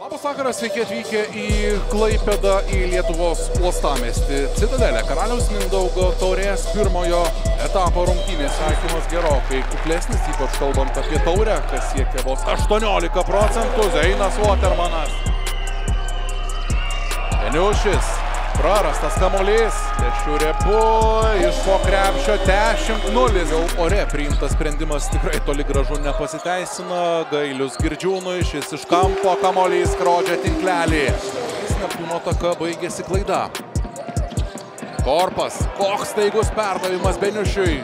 Labas vakaras, sveiki atvykę į Klaipėdą, į Lietuvos uostamiestį. Citadelė Karaliaus Mindaugo taurės pirmojo etapo rungtynės sveikimas gerokai kuklesnis, ypač kalbant apie taurę, kas siekia vos 18%. Zeinas Votermanas. Eniušis. Prarastas kamuolys. Tešiurebu iš po krepšio 10-0. Jau ore priimtas sprendimas tikrai toli gražu nepasiteisina. Gailius Girdžiūnui, šis iš kampo kamuolys skrodžia tinklelį. Neptūno ataka baigėsi klaida. Korpas. Koks staigus perdavimas Beniušiui.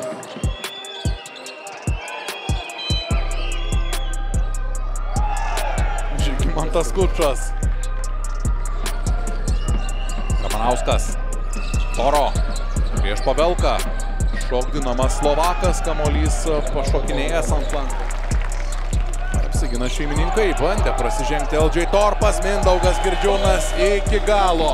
Žygimantas Kučas. Ramanauskas. Toro. Prieš Pavelką. Šokdinamas Slovakas. Kamuolys pašokinėjęs ant flanko. Apsigina šeimininkai. Bandė prasižengti LJ Torpas. Mindaugas Girdžiūnas iki galo.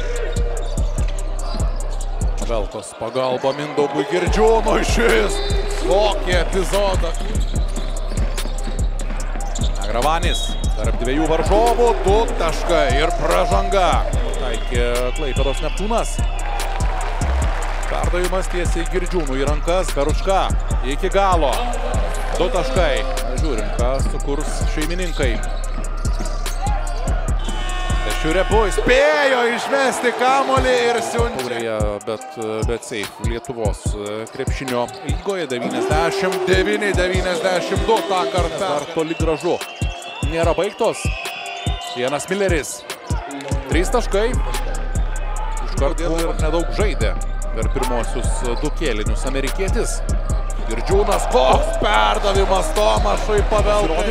Pavelkos pagalba Mindaugui Girdžiūnui. Šis. Kokį epizodą. Agravanis. Tarp dviejų varžovų. 2 taškai ir pražanga. Taikė Klaipėdos Neptūnas. Perdavimas tiesiai Girdžiūnui į rankas. Beručka iki galo. 2 taškai. Žiūrim, ką sukurs šeimininkai. Tešiurebu spėjo išmesti kamuolį ir siunčia. Bet safe Lietuvos krepšinio lygoje 99-92 tą kartą. Dar toli gražu. Nėra baigtos. Vienas Milleris. 3 taškai. Iškart ir nedaug žaidė per pirmosius 2 kėlinius amerikietis. Girdžiūnas, koks perdavimas Tomašui Pavelkai.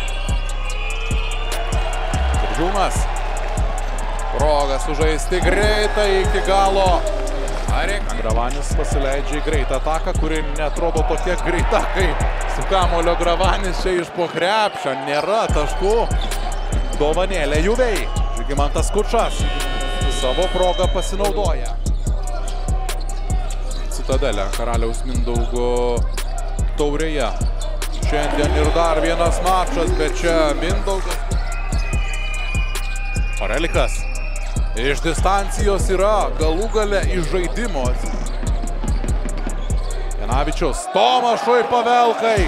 Girdžiūnas. Proga sužaisti greitai iki galo. Gravanis pasileidžia į greitą ataką, kuri netrodo tokia greita, kai su kamuolio Gravanis čia iš po krepšio. Nėra taškų. Dovanėlė Juviai. Žygimantas Kučas savo progą pasinaudoja. Citadelė Karaliaus Mindaugo taurėje. Šiandien ir dar vienas mačas, bet čia Mindaugas. Orelikas. Iš distancijos yra, galų gale iš žaidimo. Janavičius. Tomašui Pavelkai.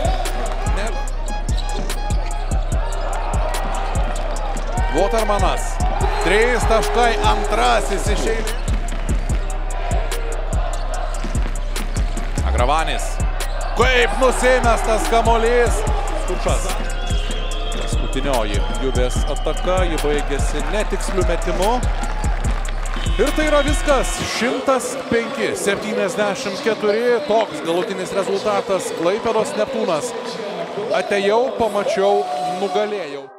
Votermanas. 3 taškai, antrasis iš eilės. Agravanis. Kaip nusimestas kamuolys. Kučas. Paskutinioji Juvės ataka, ji baigėsi netiksliu metimu. Ir tai yra viskas. 105-74. Toks galutinis rezultatas. Klaipėdos Neptūnas. Atėjau, pamačiau, nugalėjau.